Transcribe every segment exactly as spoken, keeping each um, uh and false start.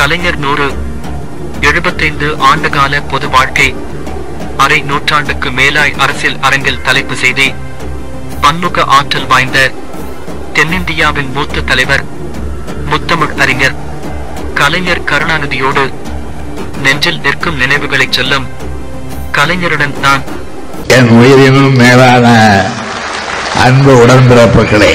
கலைஞர் நூறு எழுபத்தைந்து ஆண்டுகால பொது வாழ்க்கை. அரை நூற்றாண்டுக்கு மேலாய் அரசியல் அரங்கில் தலைப்பு செய்தி. பன்முக ஆற்றல் வாய்ந்த தென்னிந்தியாவின் மூத்த தலைவர், முத்தமிழ் அறிஞர் கலைஞர் கருணாநிதியோடு நெஞ்சில் நிற்கும் நினைவுகளை சொல்லும் கலைஞருடன் தான். என் உயிரினும் மேலான அன்பு உடன்பிறப்புகளே,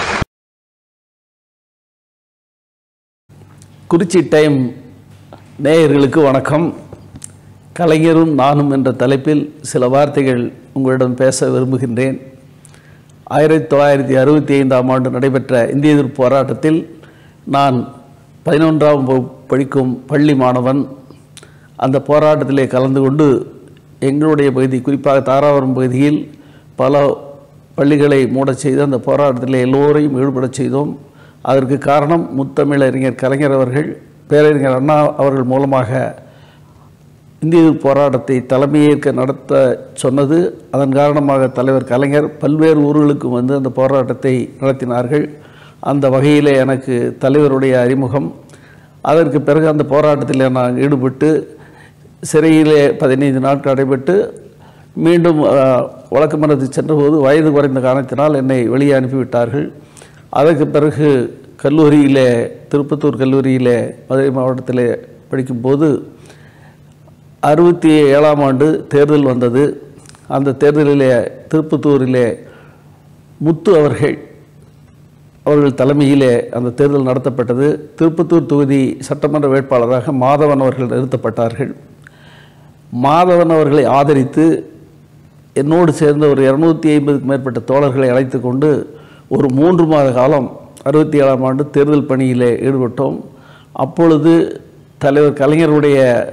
குறிச்சி டைம் நேயர்களுக்கு வணக்கம். கலைஞரும் நானும் என்ற தலைப்பில் சில வார்த்தைகள் உங்களிடம் பேச விரும்புகின்றேன். ஆயிரத்தி தொள்ளாயிரத்தி அறுபத்தி ஐந்தாம் ஆண்டு நடைபெற்ற இந்திய எதிர்ப்பு போராட்டத்தில் நான் பதினொன்றாம் வகுப்பு படிக்கும் பள்ளி மாணவன். அந்த போராட்டத்திலே கலந்து கொண்டு எங்களுடைய பகுதி, குறிப்பாக தாராபுரம் பகுதியில் பல பள்ளிகளை மூடச் செய்து அந்த போராட்டத்தில் எல்லோரையும் ஈடுபடச் செய்தோம். அதற்கு காரணம் முத்தமிழறிஞர் கலைஞர் அவர்கள், பேரறிஞர் அண்ணா அவர்கள் மூலமாக இந்திய போராட்டத்தை தலைமையேற்க நடத்த சொன்னது. அதன் காரணமாக தலைவர் கலைஞர் பல்வேறு ஊர்களுக்கும் வந்து அந்த போராட்டத்தை நடத்தினார்கள். அந்த வகையிலே எனக்கு தலைவருடைய அறிமுகம். அதற்கு பிறகு அந்த போராட்டத்தில் நான் ஈடுபட்டு சிறையிலே பதினைந்து நாட்கள் அடைபட்டு மீண்டும் வழக்கு மன்றத்துக்கு சென்றபோது வயது குறைந்த காரணத்தினால் என்னை வெளியே அனுப்பிவிட்டார்கள். அதற்கு பிறகு கல்லூரியிலே, திருப்பத்தூர் கல்லூரியிலே மதுரை மாவட்டத்தில் படிக்கும்போது அறுபத்தி ஏழாம் ஆண்டு தேர்தல் வந்தது. அந்த தேர்தலிலே திருப்பத்தூரிலே முத்து அவர்கள் அவர்கள் தலைமையிலே அந்த தேர்தல் நடத்தப்பட்டது. திருப்பத்தூர் தொகுதி சட்டமன்ற வேட்பாளராக மாதவன் அவர்கள் நிறுத்தப்பட்டார்கள். மாதவன் அவர்களை ஆதரித்து என்னோடு சேர்ந்த ஒரு இருநூற்றி ஐம்பதுக்கும் மேற்பட்ட தோழர்களை அழைத்து கொண்டு ஒரு மூன்று மாத காலம் அறுபத்தி ஏழாம் ஆண்டு தேர்தல் பணியிலே ஈடுபட்டோம். அப்பொழுது தலைவர் கலைஞருடைய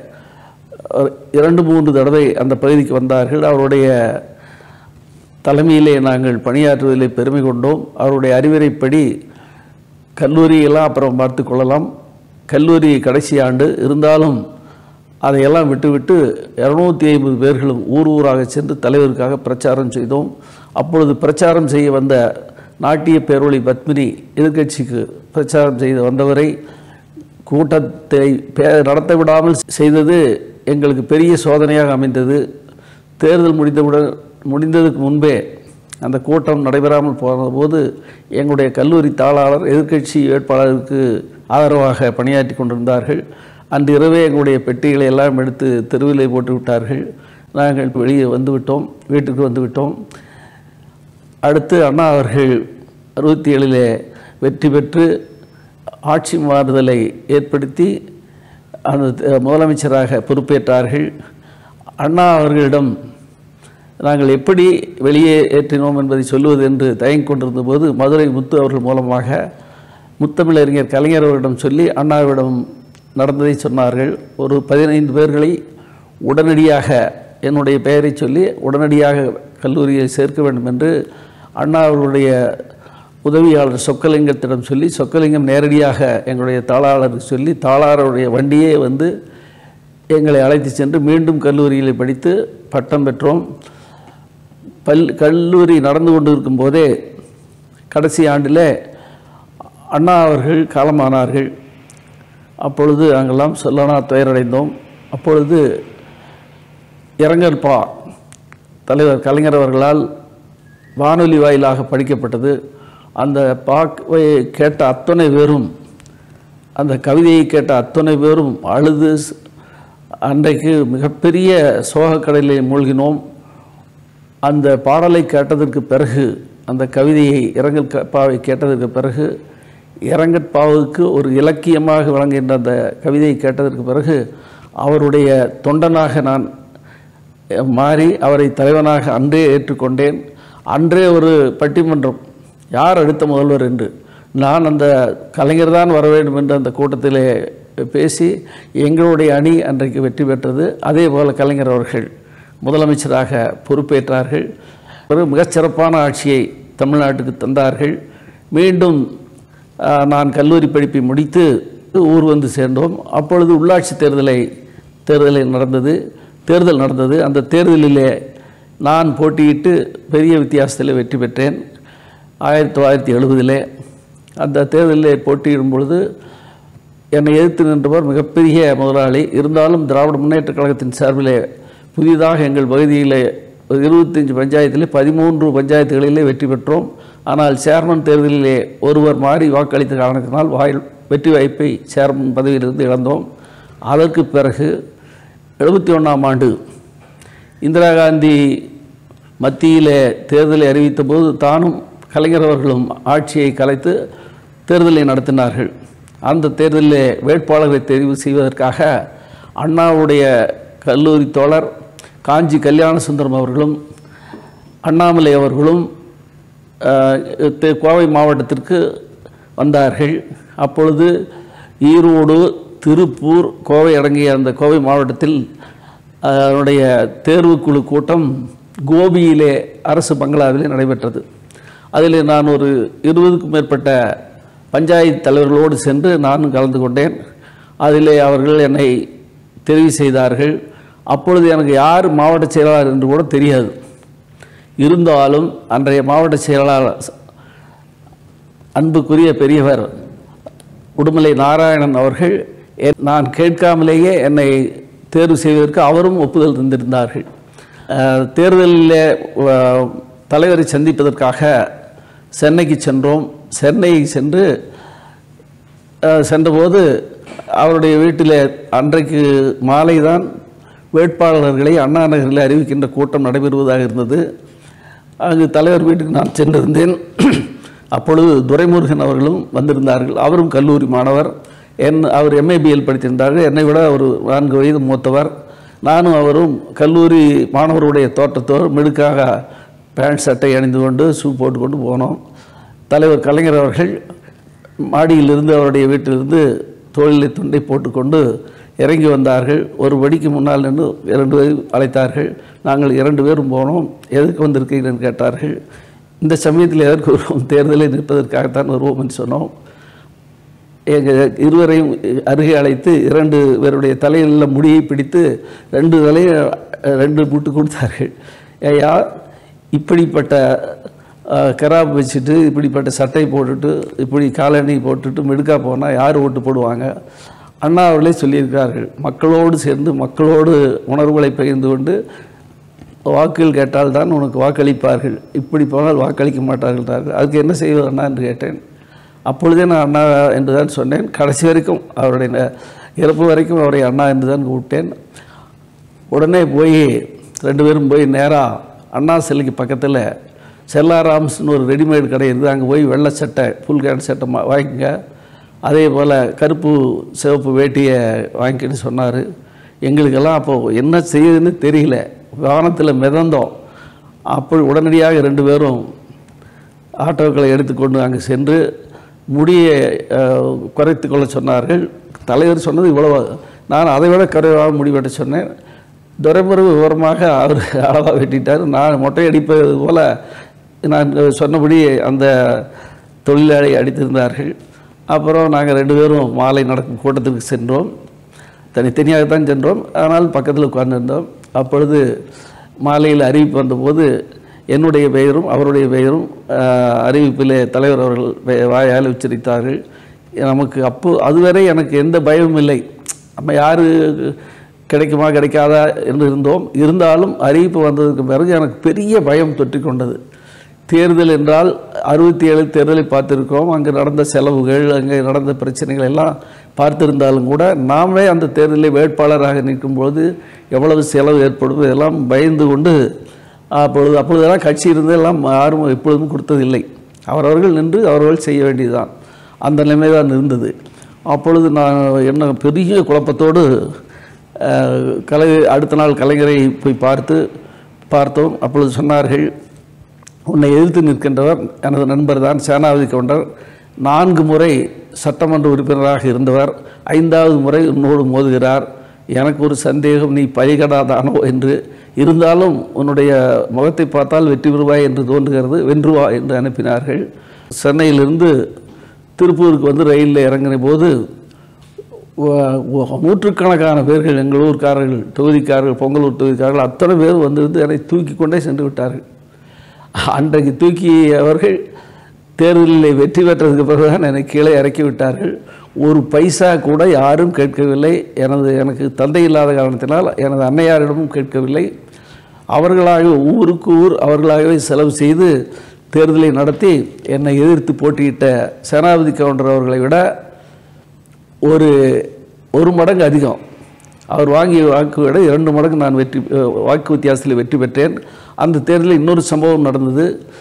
இரண்டு மூன்று தடவை அந்த பகுதிக்கு வந்தார்கள். அவருடைய தலைமையிலே நாங்கள் பணியாற்றுவதிலே பெருமை கொண்டோம். அவருடைய அறிவுரைப்படி கல்லூரியெல்லாம் அப்புறம் பார்த்து கொள்ளலாம், கல்லூரி கடைசி ஆண்டு இருந்தாலும் அதையெல்லாம் விட்டுவிட்டு இரநூத்தி ஐம்பது பேர்களும் ஊர் ஊராக சென்று தலைவருக்காக பிரச்சாரம் செய்தோம். அப்பொழுது பிரச்சாரம் செய்ய வந்த நாட்டிய பேரொளி பத்மினி எதிர்கட்சிக்கு பிரச்சாரம் செய்து வந்தவரை கூட்டத்தை நடத்த விடாமல் செய்தது எங்களுக்கு பெரிய சோதனையாக அமைந்தது. தேர்தல் முடிந்தவுடன் முடிந்ததுக்கு முன்பே அந்த கூட்டம் நடைபெறாமல் போனபோது எங்களுடைய கல்லூரி தாளாளர் எதிர்கட்சி வேட்பாளருக்கு ஆதரவாக பணியாற்றி கொண்டிருந்தார்கள். அன்று இரவே எங்களுடைய பெட்டிகளை எல்லாம் எடுத்து தெருவிலே போட்டு விட்டார்கள். நாங்கள் வெளியே வந்துவிட்டோம், வீட்டுக்கு வந்துவிட்டோம். அடுத்து அண்ணா அவர்கள் அறுபத்தி ஏழிலே வெற்றி பெற்று ஆட்சி மாறுதலை ஏற்படுத்தி அந்த முதலமைச்சராக பொறுப்பேற்றார்கள். அண்ணா அவர்களிடம் நாங்கள் எப்படி வெளியே ஏற்றினோம் என்பதை சொல்லுவது என்று தயங்கிக் கொண்டிருந்த போது மதுரை முத்து அவர்கள் மூலமாக முத்தமிழறிஞர் கலைஞர் அவர்களிடம் சொல்லி அண்ணாவிடம் நடந்ததை சொன்னார்கள். ஒரு பதினைந்து பேர்களை உடனடியாக என்னுடைய பெயரை சொல்லி உடனடியாக கல்லூரியை சேர்க்க வேண்டும் என்று அண்ணா அவர்களுடைய உதவியாளர் சொக்கலிங்கத்திடம் சொல்லி, சொக்கலிங்கம் நேரடியாக எங்களுடைய தாளாளருக்கு சொல்லி தாளாளருடைய வண்டியே வந்து எங்களை அழைத்து சென்று மீண்டும் கல்லூரியில் படித்து பட்டம் பெற்றோம். பல் கல்லூரி நடந்து கொண்டு இருக்கும் போதே கடைசி ஆண்டில் அண்ணா அவர்கள் காலமானார்கள். அப்பொழுது நாங்கள்லாம் சொல்லனா துயரடைந்தோம். அப்பொழுது இரங்கல் பா தலைவர் கலைஞர் அவர்களால் வானொலி வாயிலாக படிக்கப்பட்டது. அந்த பாவை கேட்ட அத்தனை பேரும், அந்த கவிதையை கேட்ட அத்தனை பேரும் அழுது அன்றைக்கு மிகப்பெரிய சோகக்கடலில் மூழ்கினோம். அந்த பாடலை கேட்டதற்கு பிறகு, அந்த கவிதையை இரங்கல் பாவை கேட்டதற்கு பிறகு, இரங்கற்பாவுக்கு ஒரு இலக்கியமாக விளங்குகின்ற அந்த கவிதையை கேட்டதற்கு பிறகு அவருடைய தொண்டனாக நான் மாறி அவரை தலைவனாக அன்றே ஏற்றுக்கொண்டேன். அன்றே ஒரு பட்டிமன்றம், யார் அடுத்த முதல்வர் என்று. நான் அந்த கலைஞர் தான் வர வேண்டும் என்று அந்த கூட்டத்திலே பேசி எங்களுடைய அணி அன்றைக்கு வெற்றி பெற்றது. அதே போல் கலைஞர் அவர்கள் முதலமைச்சராக பொறுப்பேற்றார்கள். ஒரு மிகச்சிறப்பான ஆட்சியை தமிழ்நாட்டுக்கு தந்தார்கள். மீண்டும் நான் கல்லூரி படிப்பை முடித்து ஊர் வந்து சேர்ந்தோம். அப்பொழுது உள்ளாட்சி தேர்தலை தேர்தலில் நடந்தது தேர்தல் நடந்தது அந்த தேர்தலிலே நான் போட்டியிட்டு பெரிய வித்தியாசத்தில் வெற்றி பெற்றேன். ஆயிரத்தி தொள்ளாயிரத்தி எழுபதிலே அந்த தேர்தலில் போட்டியிடும் பொழுது என்னை எதிர்த்து நின்றவர் மிகப்பெரிய முதலாளி. இருந்தாலும் திராவிட முன்னேற்ற கழகத்தின் சார்பிலே புதிதாக எங்கள் பகுதியில் இருபத்தஞ்சு பஞ்சாயத்திலே பதிமூன்று பஞ்சாயத்துகளிலே வெற்றி பெற்றோம். ஆனால் சேர்மன் தேர்தலிலே ஒருவர் மாறி வாக்களித்த காரணத்தினால் வாய் வெற்றி வாய்ப்பை சேர்மன் பதவியிலிருந்து இழந்தோம். அதற்கு பிறகு எழுபத்தி ஒன்றாம் ஆண்டு இந்திரா காந்தி மத்தியிலே தேர்தலை அறிவித்த போது தானும் கலைஞர் அவர்களும் ஆட்சியை கலைத்து தேர்தலை நடத்தினார்கள். அந்த தேர்தலில் வேட்பாளர்களை தெரிவு செய்வதற்காக அண்ணாவுடைய கல்லூரி தோழர் காஞ்சி கல்யாண சுந்தரம் அவர்களும் அண்ணாமலை அவர்களும் கோவை மாவட்டத்திற்கு வந்தார்கள். அப்பொழுது ஈரோடு, திருப்பூர், கோவை அடங்கிய அந்த கோவை மாவட்டத்தில் அதனுடைய தேர்வுக்குழு கூட்டம் கோபியிலே அரசு பங்களாவிலே நடைபெற்றது. அதில் நான் ஒரு இருபதுக்கும் மேற்பட்ட பஞ்சாயத்து தலைவர்களோடு சென்று நானும் கலந்து கொண்டேன். அதிலே அவர்கள் என்னை தெரிவு செய்தார்கள். அப்பொழுது எனக்கு யார் மாவட்ட செயலாளர் என்று கூட தெரியாது. இருந்தாலும் அன்றைய மாவட்ட செயலாளர் அன்புக்குரிய பெரியவர் உடுமலை நாராயணன் அவர்கள் நான் கேட்காமலேயே என்னை தேர்வு செய்வதற்கு அவரும் ஒப்புதல் தந்திருந்தார்கள். தேர்தலில் தலைவரை சந்திப்பதற்காக சென்னைக்கு சென்றோம். சென்னை சென்று சென்றபோது அவருடைய வீட்டில் அன்றைக்கு மாலை தான் வேட்பாளர்களை அண்ணா நகரில் அறிவிக்கின்ற கூட்டம் நடைபெறுவதாக இருந்தது. அங்கு தலைவர் வீட்டுக்கு நான் சென்றிருந்தேன். அப்பொழுது துரைமுருகன் அவர்களும் வந்திருந்தார்கள். அவரும் கல்லூரி மாணவர். என் அவர் எம்ஏபிஎல் படித்திருந்தார்கள். என்னை விட ஒரு நான்கு வயது மூத்தவர். நானும் அவரும் கல்லூரி மாணவருடைய தோட்டத்தோடு மிடுக்காக பேண்ட் சட்டை அணிந்து கொண்டு ஷூ போட்டுக்கொண்டு போனோம். தலைவர் கலைஞர் அவர்கள் மாடியிலிருந்து அவருடைய வீட்டிலிருந்து தோளிலே துண்டை போட்டுக்கொண்டு இறங்கி வந்தார்கள். ஒரு படிக்கு முன்னால் நின்று இரண்டு பேரும் அழைத்தார்கள். நாங்கள் இரண்டு பேரும் போனோம். எதற்கு வந்திருக்கீங்கன்னு கேட்டார்கள். இந்த சமயத்தில் எதற்கு வருவோம், தேர்தலை நிற்பதற்காகத்தான் வருவோம் என்று சொன்னோம். எங்கள் இருவரையும் அருகே அழைத்து இரண்டு பேருடைய தலையில் முடியை பிடித்து ரெண்டு தலையை ரெண்டு மூட்டு கொடுத்தார்கள். ஐயா, இப்படிப்பட்ட கராப் வச்சுட்டு இப்படிப்பட்ட சட்டை போட்டுட்டு இப்படி காலணி போட்டுட்டு மெடுக்கா போனால் யார் ஓட்டு போடுவாங்க? அண்ணா அவர்களே சொல்லியிருக்கிறார்கள், மக்களோடு சேர்ந்து மக்களோடு உணர்வுகளை பகிர்ந்து கொண்டு வாக்குகள் கேட்டால் தான் உனக்கு வாக்களிப்பார்கள், இப்படி போனால் வாக்களிக்க மாட்டார்கள். அதுக்கு என்ன செய்வது அண்ணா என்று கேட்டேன். அப்பொழுதே நான் அண்ணா என்று தான் சொன்னேன். கடைசி வரைக்கும் அவருடைய இறப்பு வரைக்கும் அவரை அண்ணா என்று தான் கூப்பிட்டேன். உடனே போய் ரெண்டு பேரும் போய் நேராக அண்ணா சிலைக்கு பக்கத்தில் செல்லாராம்ஸ்னு ஒரு ரெடிமேட் கடை இருக்குது. அங்கே போய் வெள்ளை சட்டை ஃபுல் கேண்ட் சட்டை வாங்கிங்க, அதே போல் கருப்பு சிவப்பு வேட்டியை வாங்கிக்கிட்டு சொன்னார். எங்களுக்கெல்லாம் அப்போது என்ன செய்யுதுன்னு தெரியல, வானத்தில் மிதந்தோம். அப்போ உடனடியாக ரெண்டு பேரும் ஆட்டோக்களை எடுத்துக்கொண்டு அங்கே சென்று முடியை குறைத்து கொள்ள சொன்னார்கள். தலைவர் சொன்னது இவ்வளவு, நான் அதை விட குறைவாக முடிவெட்ட சொன்னேன். துரைமுருகு விவரமாக அவர் அளவாக வெட்டிட்டார். நான் மொட்டை அடிப்பது போல் நான் சொன்னபடி அந்த தொழிலாளி அடித்திருந்தார்கள். அப்புறம் நாங்கள் ரெண்டு பேரும் மாலை நடக்கும் கூட்டத்திற்கு சென்றோம். தனித்தனியாகத்தான் சென்றோம், ஆனால் பக்கத்தில் உட்கார்ந்திருந்தோம். அப்பொழுது மாலையில் அறிவிப்பு வந்தபோது என்னுடைய பெயரும் அவருடைய பெயரும் அறிவிப்பிலே தலைவர் அவர்கள் வாயால் உச்சரித்தார்கள். நமக்கு அப்போ அதுவரை எனக்கு எந்த பயமும் இல்லை. நம்ம யார் கிடைக்குமா கிடைக்காதா என்று இருந்தோம். இருந்தாலும் அறிவிப்பு வந்ததுக்கு பிறகு எனக்கு பெரிய பயம் தொற்றி கொண்டது. தேர்தல் என்றால் அறுபத்தி ஏழு தேர்தலை பார்த்துருக்கோம். அங்கே நடந்த செலவுகள், அங்கே நடந்த பிரச்சனைகள் எல்லாம் பார்த்திருந்தாலும் கூட நாமே அந்த தேர்தலில் வேட்பாளராக நிற்கும்போது எவ்வளவு செலவு ஏற்படும் இதெல்லாம் பயந்து கொண்டு அப்பொழுது அப்பொழுதெல்லாம் கட்சி இருந்து எல்லாம் யாரும் எப்பொழுதும் கொடுத்ததில்லை. அவரவர்கள் நின்று அவர்கள் செய்ய வேண்டியதுதான். அந்த நிலைமை தான் இருந்தது. அப்பொழுது நான் என்ன பெரிய குழப்பத்தோடு கலை அடுத்த நாள் கலைஞரை போய் பார்த்து பார்த்தோம். அப்பொழுது சொன்னார்கள், உன்னை எதிர்த்து நிற்கின்றவர் எனது நண்பர் தான், சேனாவதி கவுண்டர், நான்கு முறை சட்டமன்ற உறுப்பினராக இருந்தவர், ஐந்தாவது முறை உன்னோடு மோதுகிறார். எனக்கு ஒரு சந்தேகம், நீ பழிகடாதானோ என்று. இருந்தாலும் உன்னுடைய முகத்தை பார்த்தால் வெற்றி பெறுவாய் என்று தோன்றுகிறது, வென்றுவா என்று அனுப்பினார்கள். சென்னையிலிருந்து திருப்பூருக்கு வந்து ரயிலில் இறங்கின போது நூற்றுக்கணக்கான பேர்கள், எங்கள் ஊர்க்காரர்கள், தொகுதிக்காரர்கள், பொங்கலூர் தொகுதிக்காரர்கள் அத்தனை பேர் வந்திருந்து என்னை தூக்கி கொண்டே சென்று விட்டார்கள். அன்றைக்கு தூக்கி அவர்கள் தேர்தலில் வெற்றி பெற்றதுக்கு பிறகுதான் என்னை கீழே இறக்கி விட்டார்கள். ஒரு பைசா கூட யாரும் கேட்கவில்லை. எனது எனக்கு தந்தை இல்லாத காரணத்தினால் எனது அன்னையாரிடமும் கேட்கவில்லை. அவர்களாக ஊருக்கு ஊர் அவர்களாகவே செலவு செய்து தேர்தலை நடத்தி என்னை எதிர்த்து போட்டியிட்ட சேனாபதி கவுண்டர் அவர்களை விட ஒரு ஒரு மடங்கு அதிகம் அவர் வாங்கிய வாக்கு விட இரண்டு மடங்கு நான் வெற்றி வாக்கு வித்தியாசத்தில் வெற்றி பெற்றேன். அந்த தேர்தலில் இன்னொரு சம்பவம் நடந்தது.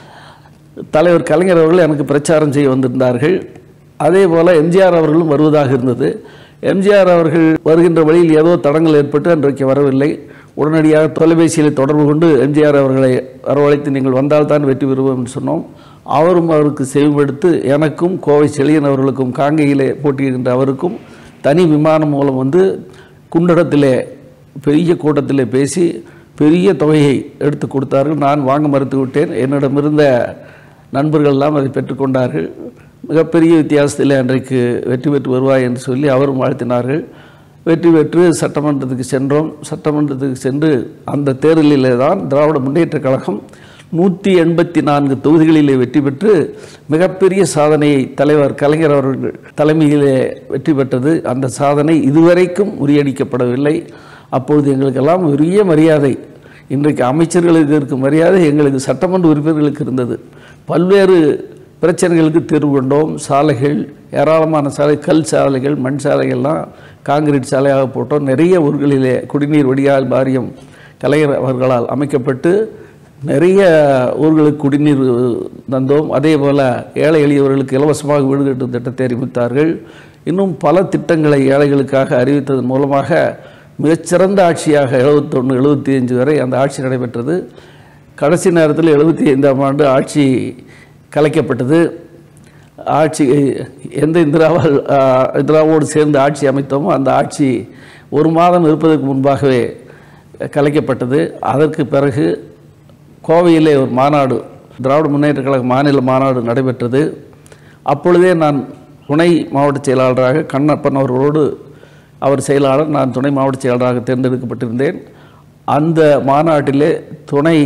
தலைவர் கலைஞர் அவர்கள் எனக்கு பிரச்சாரம் செய்ய வந்திருந்தார்கள். அதே போல் எம்ஜிஆர் அவர்களும் வருவதாக இருந்தது. எம்ஜிஆர் அவர்கள் வருகின்ற வழியில் ஏதோ தடங்கள் ஏற்பட்டு அன்றைக்கு வரவில்லை. உடனடியாக தொலைபேசியில் தொடர்பு கொண்டு எம்ஜிஆர் அவர்களை வரவழைத்து நீங்கள் வந்தால்தான் வெற்றி பெறுவோம் என்று சொன்னோம். அவரும் அவருக்கு செவிமடுத்து எனக்கும் கோவை செழியன் அவர்களுக்கும் காங்கையிலே போட்டியிடுகின்ற அவருக்கும் தனி விமானம் மூலம் வந்து குண்டடத்திலே பெரிய கூட்டத்திலே பேசி பெரிய தொகையை எடுத்து கொடுத்தார்கள். நான் வாங்க மறுத்து விட்டேன். என்னிடமிருந்த நண்பர்கள் எல்லாம் அதை பெற்றுக்கொண்டார்கள். மிகப்பெரிய வித்தியாசத்தில் அன்றைக்கு வெற்றி பெற்று வருவாய் என்று சொல்லி அவரும் வாழ்த்தினார்கள். வெற்றி பெற்று சட்டமன்றத்துக்கு சென்றோம். சட்டமன்றத்துக்கு சென்று அந்த தேர்தலிலே தான் திராவிட முன்னேற்ற கழகம் நூற்றி எண்பத்தி நான்கு தொகுதிகளிலே வெற்றி பெற்று மிகப்பெரிய சாதனையை தலைவர் கலைஞர் அவர்கள் தலைமையிலே வெற்றி பெற்றது. அந்த சாதனை இதுவரைக்கும் முறியடிக்கப்படவில்லை. அப்பொழுது எங்களுக்கெல்லாம் பெரிய மரியாதை. இன்றைக்கு அமைச்சர்களுக்கு இருக்கும் மரியாதை எங்களுக்கு சட்டமன்ற உறுப்பினர்களுக்கு இருந்தது. பல்வேறு பிரச்சனைகளுக்கு தீர்வு கொண்டோம். சாலைகள், ஏராளமான சாலை, கல் சாலைகள், மண் சாலைகள்லாம் காங்கிரீட் சாலையாக போட்டோம். நிறைய ஊர்களிலே குடிநீர் வடிகால் வாரியம் கலைஞர் அவர்களால் அமைக்கப்பட்டு நிறைய ஊர்களுக்கு குடிநீர் தந்தோம். அதே போல் ஏழை எளியவர்களுக்கு இலவசமாக வீடு கட்டும் திட்டத்தை அறிவித்தார்கள். இன்னும் பல திட்டங்களை ஏழைகளுக்காக அறிவித்ததன் மூலமாக மிகச்சிறந்த ஆட்சியாக எழுபத்தொன்று எழுபத்தி அஞ்சு வரை அந்த ஆட்சி நடைபெற்றது. கடைசி நேரத்தில் எழுபத்தி ஐந்தாம் ஆண்டு ஆட்சி கலைக்கப்பட்டது. ஆட்சி எந்த இந்திராவால் இந்திராவோடு சேர்ந்து ஆட்சி அமைத்தோமோ அந்த ஆட்சி ஒரு மாதம் இருப்பதற்கு முன்பாகவே கலைக்கப்பட்டது. அதற்கு பிறகு கோவையிலே ஒரு மாநாடு, திராவிட முன்னேற்ற கழக மாநில மாநாடு நடைபெற்றது. அப்பொழுதே நான் துணை மாவட்ட செயலாளராக கண்ணப்பன் அவர்களோடு அவர் செயலாளர், நான் துணை மாவட்ட செயலாளராக தேர்ந்தெடுக்கப்பட்டிருந்தேன். அந்த மாநாட்டிலே துணை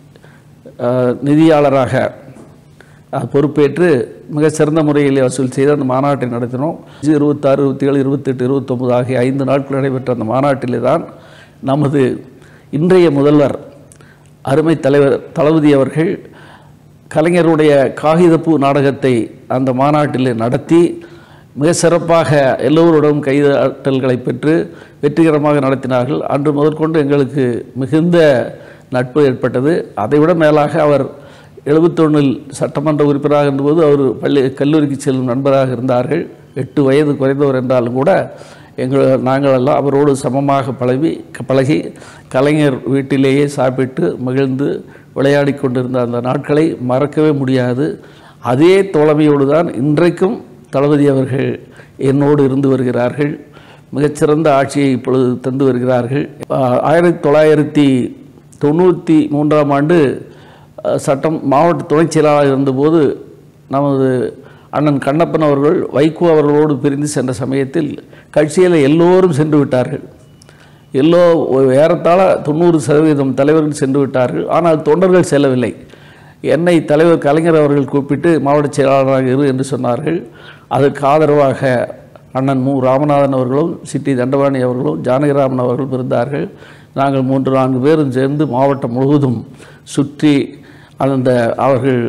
நிதியாளராக பொறுப்பேற்று மிக சிறந்த முறையில் வசூல் செய்து அந்த மாநாட்டை நடத்தினோம். இருபத்தாறு இருபத்தி ஏழு இருபத்தெட்டு இருபத்தொம்பது ஆகிய ஐந்து நாட்கள் நடைபெற்ற அந்த மாநாட்டிலே தான் நமது இன்றைய முதல்வர் அருமை தலைவர் தளபதி அவர்கள் கலைஞருடைய காகிதப்பூ நாடகத்தை அந்த மாநாட்டில் நடத்தி மிக சிறப்பாக எல்லோருடன் கைதட்டல்களை பெற்று வெற்றிகரமாக நடத்தினார்கள். அன்று முதற்கொண்டு எங்களுக்கு மிகுந்த நட்பு ஏற்பட்டது. அதைவிட மேலாக அவர் எழுபத்தொன்னில் சட்டமன்ற உறுப்பினராக இருந்தபோது அவர் பள்ளி கல்லூரிக்கு செல்லும் நண்பராக இருந்தார்கள். எட்டு வயது குறைந்தவர் என்றாலும் கூட எங்கள் நாங்கள் எல்லாம் அவரோடு சமமாக பழகி பழகி கலைஞர் வீட்டிலேயே சாப்பிட்டு மகிழ்ந்து விளையாடி கொண்டிருந்த அந்த நாட்களை மறக்கவே முடியாது. அதே தோழமையோடு தான் இன்றைக்கும் தளபதி அவர்கள் என்னோடு இருந்து வருகிறார்கள். மிகச்சிறந்த ஆட்சியை இப்பொழுது தந்து வருகிறார்கள். ஆயிரத்தி தொள்ளாயிரத்தி தொண்ணூற்றி மூன்றாம் ஆண்டு சட்டம் மாவட்ட துணைச் செயலாளர் இருந்தபோது நமது அண்ணன் கண்ணப்பன் அவர்கள் வைகோ அவர்களோடு பிரிந்து சென்ற சமயத்தில் கட்சியில் எல்லோரும் சென்று விட்டார்கள். எல்லோ ஏறத்தாழ தொண்ணூறு சதவீதம் தலைவர்கள் சென்று விட்டார்கள். ஆனால் தொண்டர்கள் செல்லவில்லை. என்னை தலைவர் கலைஞர் அவர்கள் கூப்பிட்டு மாவட்ட செயலாளராக இரு என்று சொன்னார்கள். அதற்கு ஆதரவாக அண்ணன் மு ராமநாதன் அவர்களும் சிட்டி தண்டபாணி அவர்களும் ஜானகிராமன் அவர்களும் இருந்தார்கள். நாங்கள் மூன்று நான்கு பேரும் சேர்ந்து மாவட்டம் முழுவதும் சுற்றி அந்த அவர்கள்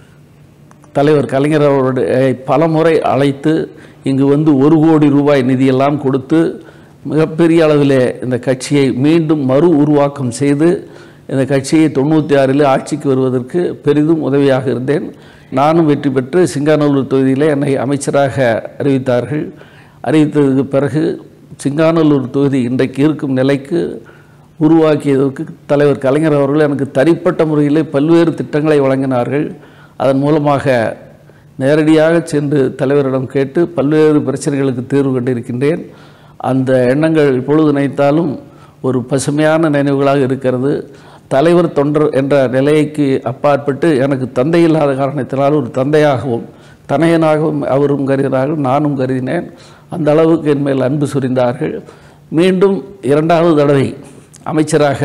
தலைவர் கலைஞர் அவருடைய பல முறை அழைத்து இங்கு வந்து ஒரு கோடி ரூபாய் நிதியெல்லாம் கொடுத்து மிகப்பெரிய அளவில் இந்த கட்சியை மீண்டும் மறு உருவாக்கம் செய்து இந்த கட்சியை தொண்ணூற்றி ஆறில் ஆட்சிக்கு வருவதற்கு பெரிதும் உதவியாக இருந்தேன். நானும் வெற்றி பெற்று சிங்காநல்லூர் தொகுதியில் என்னை அமைச்சராக அறிவித்தார்கள். அறிவித்ததுக்கு பிறகு சிங்காநல்லூர் தொகுதி இன்றைக்கு இருக்கும் நிலைக்கு உருவாக்கியதற்கு தலைவர் கலைஞர் அவர்கள் எனக்கு தனிப்பட்ட முறையில் பல்வேறு திட்டங்களை வழங்கினார்கள். அதன் மூலமாக நேரடியாக சென்று தலைவரிடம் கேட்டு பல்வேறு பிரச்சனைகளுக்கு தீர்வு கண்டிருக்கின்றேன். அந்த எண்ணங்கள் இப்பொழுது நினைத்தாலும் ஒரு பசுமையான நினைவுகளாக இருக்கிறது. தலைவர் தொண்டர் என்ற நிலைக்கு அப்பாற்பட்டு எனக்கு தந்தை இல்லாத காரணத்தினால் ஒரு தந்தையாகவும் தனையனாகவும் அவரும் கருதினார்கள், நானும் கருதினேன். அந்த அளவுக்கு என் மேல் அன்பு சுரிந்தார்கள். மீண்டும் இரண்டாவது தடவை அமைச்சராக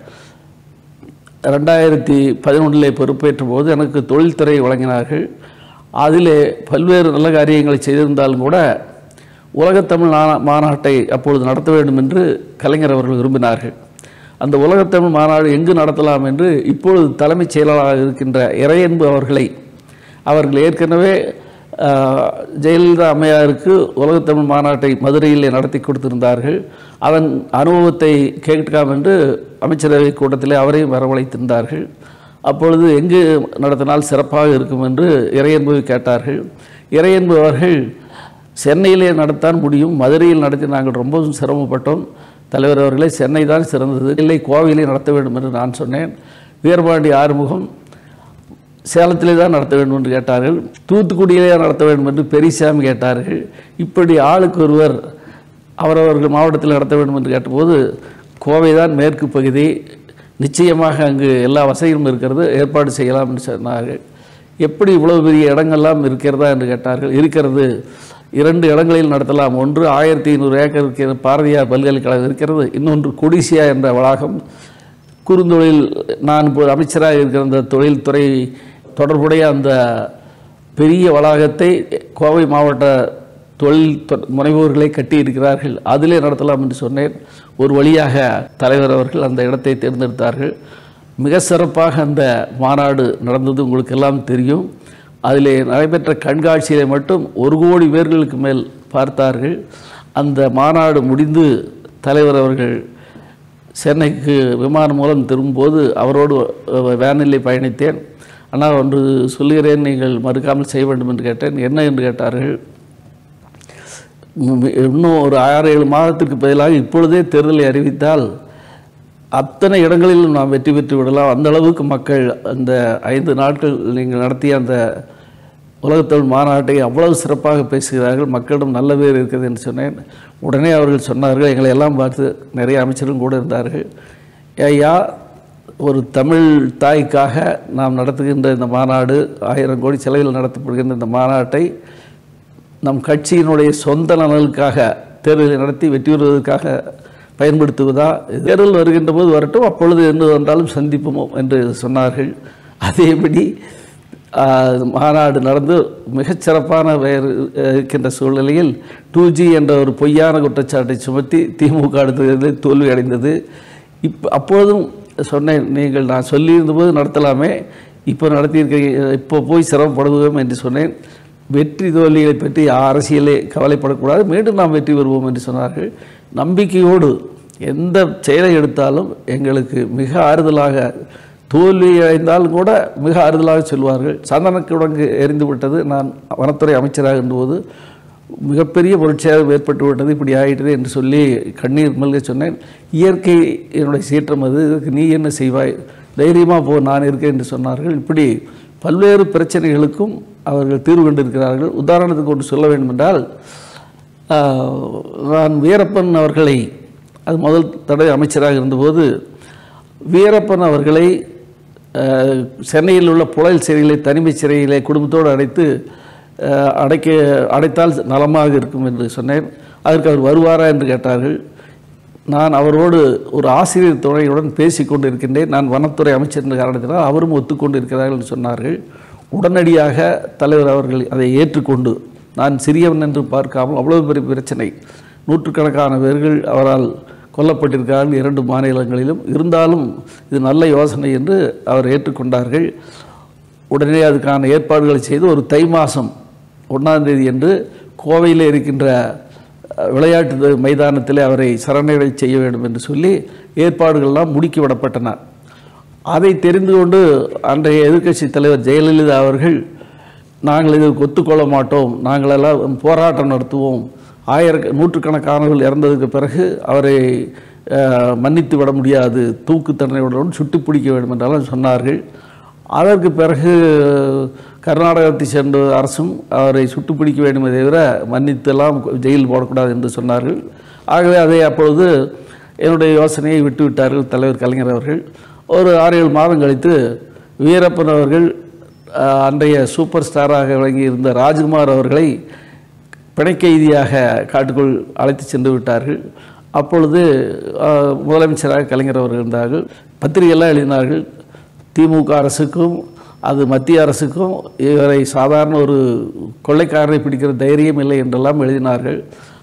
ரெண்டாயிரத்தி பதினொன்றில் பொறுப்பேற்ற போது எனக்கு தொழில்துறை வழங்கினார்கள். அதிலே பல்வேறு நல்ல காரியங்களை செய்திருந்தாலும் கூட உலகத்தமிழ் மாநாட்டை அப்பொழுது நடத்த வேண்டும் என்று கலைஞர் அவர்கள் விரும்பினார்கள். அந்த உலகத்தமிழ் மாநாடு எங்கு நடத்தலாம் என்று இப்பொழுது தலைமைச் செயலாளராக இருக்கின்ற இறையன்பு அவர்களை அவர்கள் ஏற்கனவே ஜெயலலிதா அம்மையாருக்கு உலகத்தமிழ் மாநாட்டை மதுரையிலே நடத்தி கொடுத்திருந்தார்கள். அதன் அனுபவத்தை கேட்காம் என்று அமைச்சரவை கூட்டத்திலே அவரையும் வரவழைத்திருந்தார்கள். அப்பொழுது எங்கு நடத்தினால் சிறப்பாக இருக்கும் என்று இறையன்பு கேட்டார்கள். இறையன்பு அவர்கள் சென்னையிலே நடத்தான் முடியும், மதுரையில் நடத்தி நாங்கள் ரொம்பவும் சிரமப்பட்டோம் தலைவர் அவர்களே, சென்னை தான் சிறந்தது, இல்லை கோவையிலே நடத்த வேண்டும் என்று நான் சொன்னேன். வீரபாண்டி ஆறுமுகம் சேலத்திலே தான் நடத்த வேண்டும் என்று கேட்டார்கள். தூத்துக்குடியிலே நடத்த வேண்டும் என்று பெரியசாமி கேட்டார்கள். இப்படி ஆளுக்கு ஒருவர் அவரவர்கள் மாவட்டத்தில் நடத்த வேண்டும் என்று கேட்டபோது கோவை தான் மேற்கு பகுதி, நிச்சயமாக அங்கு எல்லா வசதிகளும் இருக்கிறது, ஏற்பாடு செய்யலாம் என்று சொன்னார்கள். எப்படி இவ்வளவு பெரிய இடங்கள்லாம் இருக்கிறதா என்று கேட்டார்கள். இருக்கிறது, இரண்டு இடங்களில் நடத்தலாம். ஒன்று ஆயிரத்தி ஐநூறு ஏக்கர் இருக்கிற பாரதியார் பல்கலைக்கழகம் இருக்கிறது, இன்னொன்று கொடிசியா என்ற வளாகம். குறுந்தொழில் நான் இப்போ அமைச்சராக இருக்கிற அந்த தொழில்துறை தொடர்புடைய அந்த பெரிய வளாகத்தை கோவை மாவட்ட தொழில் முனைவோர்களை கட்டி இருக்கிறார்கள், அதிலே நடத்தலாம் என்று சொன்னேன். ஒரு வழியாக தலைவர் அவர்கள் அந்த இடத்தை தேர்ந்தெடுத்தார்கள். மிக சிறப்பாக அந்த மாநாடு நடந்தது, உங்களுக்கு எல்லாம் தெரியும். அதிலே நடைபெற்ற கண்காட்சியிலே மட்டும் ஒரு கோடி பேர்களுக்கு மேல் பார்த்தார்கள். அந்த மாநாடு முடிந்து தலைவர் அவர்கள் சென்னைக்கு விமானம் மூலம் திரும்பும்போது அவரோடு வேனிலே பயணித்தேன். ஆனால் ஒன்று சொல்லுகிறேன், நீங்கள் மறுக்காமல் செய்ய வேண்டும் என்று கேட்டேன். என்ன என்று கேட்டார்கள். இன்னும் ஒரு ஆறு ஏழு மாதத்திற்கு பதிலாக இப்பொழுதே தேர்தலை அறிவித்தால் அத்தனை இடங்களிலும் நாம் வெற்றி பெற்று விடலாம். அந்த அளவுக்கு மக்கள் அந்த ஐந்து நாட்கள் நீங்கள் நடத்திய அந்த உலகத்தமிழ் மாநாட்டை அவ்வளவு சிறப்பாக பேசுகிறார்கள், மக்களிடம் நல்ல பேர் இருக்கிறது என்று சொன்னேன். உடனே அவர்கள் சொன்னார்கள், எங்களை எல்லாம் பார்த்து நிறைய அமைச்சரும் கூட இருந்தார்கள், ஐயா ஒரு தமிழ் தாய்க்காக நாம் நடத்துகின்ற இந்த மாநாடு, ஆயிரம் கோடி செலவில் நடத்தப்படுகின்ற இந்த மாநாட்டை நம் கட்சியினுடைய சொந்த நலனுக்காக தேர்தலை நடத்தி வெற்றி பெறுவதற்காக பயன்படுத்துவதா? தேர்தல் வருகின்ற போது வரட்டும், அப்பொழுது என்று வந்தாலும் சந்திப்போம் என்று சொன்னார்கள். அதேபடி மாநாடு நடந்து மிகச்சிறப்பான பெயர் இருக்கின்ற சூழ்நிலையில் டூ ஜி என்ற ஒரு பொய்யான குற்றச்சாட்டை சுமத்தி திமுக அடுத்தது தோல்வி அடைந்தது. இப் அப்பொழுதும் சொன்னேன், நீங்கள் நான் சொல்லியிருந்தபோது நடத்தலாமே, இப்போ நடத்தியிருக்க இப்போ போய் சிரமப்படுவோம் என்று சொன்னேன். வெற்றி தோல்விகளை பற்றி அரசியலே கவலைப்படக்கூடாது, மீண்டும் நாம் வெற்றி பெறுவோம் என்று சொன்னார்கள். நம்பிக்கையோடு எந்த செயலை எடுத்தாலும் எங்களுக்கு மிக ஆறுதலாக, தோல்வி அடைந்தாலும் கூட மிக ஆறுதலாக சொல்வார்கள். சந்தன கிடங்கு எரிந்து விட்டது, நான் வனத்துறை அமைச்சராக இருந்தபோது மிகப்பெரிய பொருட்சேதம் ஏற்பட்டு விட்டது, இப்படி ஆகிட்டது என்று சொல்லி கண்ணீர் மல்க சொன்னேன். இயற்கை என்னுடைய சீற்றம் அது, இதுக்கு நீ என்ன செய்வாய், தைரியமாக போ, நான் இருக்கேன் என்று சொன்னார்கள். இப்படி பல்வேறு பிரச்சனைகளுக்கும் அவர்கள் தீர்வு கண்டிருக்கிறார்கள். உதாரணத்துக்கு ஒன்று சொல்ல வேண்டுமென்றால், நான் வீரப்பன் அவர்களை, அது முதல் தடவை அமைச்சராக இருந்தபோது வீரப்பன் அவர்களை சென்னையில் உள்ள புழல் சிறையிலே, தனிமை சிறையிலே குடும்பத்தோடு அடைத்து அடைக்க அடைத்தால் நலமாக இருக்கும் என்று சொன்னேன். அதற்கு அவர் வருவாரா என்று கேட்டார்கள். நான் அவரோடு ஒரு ஆசிரியர் துணையுடன் பேசி கொண்டு இருக்கின்றேன், நான் வனத்துறை அமைச்சர் என்ற காரணத்தினால் அவரும் ஒத்துக்கொண்டு இருக்கிறார்கள் என்று சொன்னார்கள். உடனடியாக தலைவர் அவர்கள் அதை ஏற்றுக்கொண்டு, நான் சிறியவன் என்று பார்க்காமல், அவ்வளவு பெரிய பிரச்சனை, நூற்றுக்கணக்கான பேர்கள் அவரால் கொல்லப்பட்டிருக்கிறார்கள் இரண்டு மாநிலங்களிலும், இருந்தாலும் இது நல்ல யோசனை என்று அவர் ஏற்றுக்கொண்டார்கள். உடனே அதுக்கான ஏற்பாடுகளை செய்து ஒரு தை மாதம் ஒன்றாம் தேதி என்று கோவையில் இருக்கின்ற விளையாட்டு மைதானத்தில் அவரை சரணடை செய்ய வேண்டும் என்று சொல்லி ஏற்பாடுகள்லாம் முடுக்கிவிடப்பட்டன. அதை தெரிந்து கொண்டு அன்றைய எதிர்க்கட்சி தலைவர் ஜெயலலிதா அவர்கள், நாங்கள் இதற்கு ஒத்துக்கொள்ள மாட்டோம், நாங்களெல்லாம் போராட்டம் நடத்துவோம், ஆயிர நூற்றுக்கணக்கானவர்கள் இறந்ததுக்கு பிறகு அவரை மன்னித்து விட முடியாது, தூக்கு தண்டனையுடன் சுட்டி பிடிக்க வேண்டும் என்றெல்லாம் சொன்னார்கள். அதற்கு பிறகு கர்நாடகத்தை சேர்ந்த அரசும் அவரை சுட்டு பிடிக்க வேண்டுமே தவிர மன்னித்தெல்லாம் ஜெயில் போடக்கூடாது என்று சொன்னார்கள். ஆகவே அதை அப்பொழுது என்னுடைய யோசனையை விட்டுவிட்டார்கள் தலைவர் கலைஞர் அவர்கள். ஒரு ஆறு ஏழு மாதம் கழித்து வீரப்பன் அவர்கள் அன்றைய சூப்பர் ஸ்டாராக விளங்கி இருந்த ராஜ்குமார் அவர்களை பிணை கைதியாக காட்டுக்குள் அழைத்து சென்று விட்டார்கள். அப்பொழுது முதலமைச்சராக கலைஞர் அவர்கள் இருந்தார்கள். பத்திரிகையெல்லாம் எழுதினார்கள், திமுக அரசுக்கும் அது மத்திய அரசுக்கும் இவரை சாதாரண ஒரு கொள்ளைக்காரரை பிடிக்கிற தைரியம் இல்லை என்றெல்லாம் எழுதினார்கள்.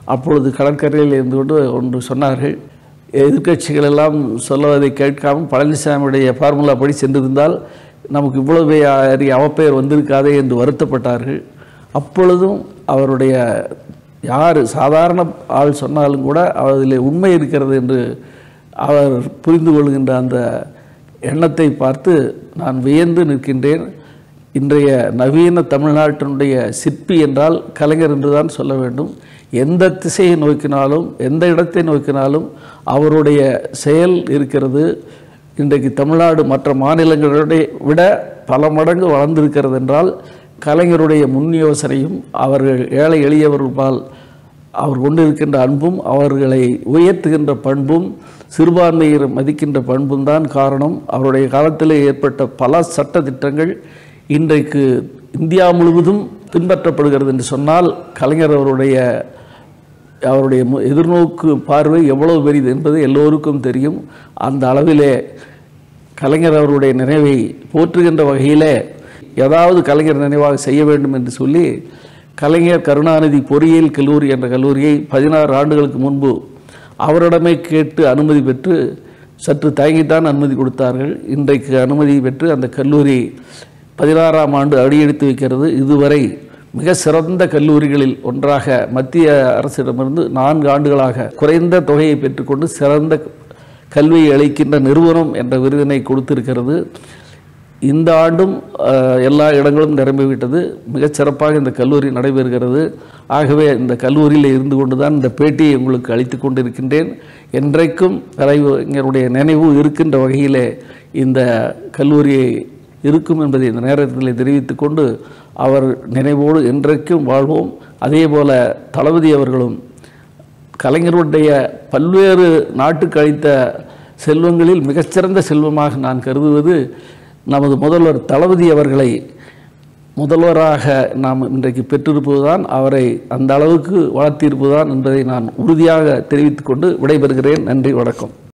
அப்பொழுது கடற்கரையில் இருந்து கொண்டு ஒன்று சொன்னார்கள், எதிர்கட்சிகள் எல்லாம் சொல்வதை கேட்காமல் பழனிசாமியுடைய ஃபார்முலா படி சென்றிருந்தால் நமக்கு இவ்வளவு அவப்பெயர் வந்திருக்காதே என்று வருத்தப்பட்டார்கள். அப்பொழுதும் அவருடைய யார் சாதாரண ஆள் சொன்னாலும் கூட அதில் உண்மை இருக்கிறது என்று அவர் புரிந்து கொள்கின்ற அந்த எண்ணத்தை பார்த்து நான் வியந்து நிற்கின்றேன். இன்றைய நவீன தமிழ்நாட்டினுடைய சிற்பி என்றால் கலைஞர் என்றுதான் சொல்ல வேண்டும். எந்த திசையை நோக்கினாலும் எந்த இடத்தை நோக்கினாலும் அவருடைய செயல் இருக்கிறது. இன்றைக்கு தமிழ்நாடு மற்ற மாநிலங்களுடைய விட பல மடங்கு வளர்ந்திருக்கிறது என்றால் கலைஞருடைய முன் யோசனையும் அவர்கள் ஏழை எளியவர்களால் அவர் கொண்டிருக்கின்ற அன்பும் அவர்களை உயர்த்துகின்ற பண்பும் சிறுபான்மையை மதிக்கின்ற பண்பும் தான் காரணம். அவருடைய காலத்தில் ஏற்பட்ட பல சட்ட திட்டங்கள் இன்றைக்கு இந்தியா முழுவதும் பின்பற்றப்படுகிறது என்று சொன்னால் கலைஞர் அவருடைய அவருடைய எதிர்நோக்கு பார்வை எவ்வளவு பெரியது என்பது எல்லோருக்கும் தெரியும். அந்த அளவிலே கலைஞர் அவருடைய நினைவை போற்றுகின்ற வகையிலே ஏதாவது கலைஞர் நினைவாக செய்ய வேண்டும் என்று சொல்லி கலைஞர் கருணாநிதி பொறியியல் கல்லூரி என்ற கல்லூரியை பதினாறு ஆண்டுகளுக்கு முன்பு அவரிடமே கேட்டு அனுமதி பெற்று சற்று தயங்கித்தான் அனுமதி கொடுத்தார்கள். இன்றைக்கு அனுமதி பெற்று அந்த கல்லூரி பதினாறாம் ஆண்டு அடியெடுத்து வைக்கிறது. இதுவரை மிக சிறந்த கல்லூரிகளில் ஒன்றாக மத்திய அரசிடமிருந்து நான்கு ஆண்டுகளாக குறைந்த தொகையை பெற்றுக்கொண்டு சிறந்த கல்வியை அளிக்கின்ற நிறுவனம் என்ற விருதினை கொடுத்திருக்கிறது. இந்த ஆண்டும் எல்லா இடங்களும் நிரம்பிவிட்டது. மிகச் சிறப்பாக இந்த கல்லூரி நடைபெறுகிறது. ஆகவே இந்த கல்லூரியில் இருந்து கொண்டு தான் இந்த பேட்டியை உங்களுக்கு அளித்து கொண்டிருக்கின்றேன். என்றைக்கும் கலைஞருடைய நினைவு இருக்கின்ற வகையிலே இந்த கல்லூரியை இருக்கும் என்பதை இந்த நேரத்தில் தெரிவித்துக் கொண்டு அவர் நினைவோடு என்றைக்கும் வாழ்வோம். அதே போல தளபதி அவர்களும் கலைஞருடைய பல்வேறு நாட்டுக்கு அளித்த செல்வங்களில் மிகச்சிறந்த செல்வமாக நான் கருதுவது நமது முதல்வர் தளபதி அவர்களை முதல்வராக நாம் இன்றைக்கு பெற்றிருப்பதுதான், அவரை அந்த அளவுக்கு வளர்த்தியிருப்பதுதான் என்பதை நான் உறுதியாக தெரிவித்துக் கொண்டு விடைபெறுகிறேன். நன்றி, வணக்கம்.